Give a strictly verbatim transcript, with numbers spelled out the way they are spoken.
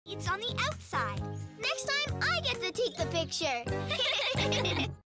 It's on the outside. Next time, I get to take the picture.